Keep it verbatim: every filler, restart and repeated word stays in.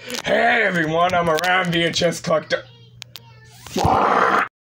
Hey everyone, I'm a random V H S collector. Fuck!